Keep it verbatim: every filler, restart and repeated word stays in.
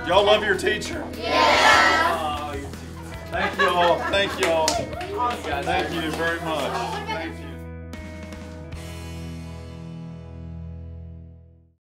Y'all love your teacher? Yeah. Thank you all. Thank you all. Thank you very much.